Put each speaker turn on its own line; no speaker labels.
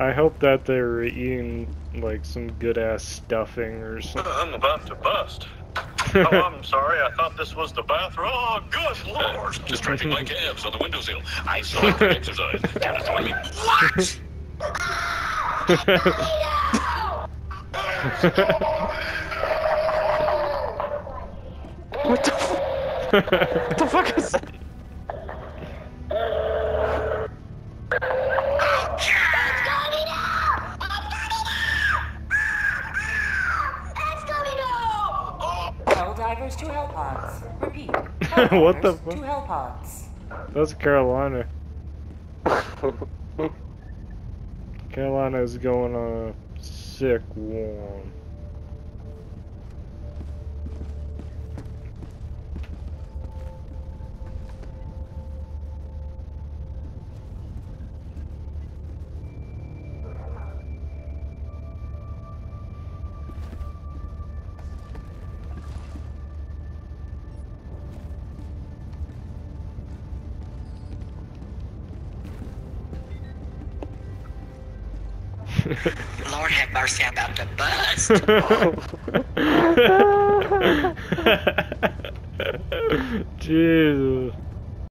I hope that they were eating like some good ass stuffing or something.
I'm about to bust. Oh, I'm sorry. I thought this was the bathroom. Oh, good lord! Distracting my calves on the windowsill. I saw for exercise. Kind of throwing me. What?
What the what the fuck is that?
Helldivers to Hellpods. Repeat.
What the
Helldivers
fuck?
to Hellpods.
That's Carolina. Carolina is going on a sick one.
Lord have mercy, I'm about to bust.
Jesus.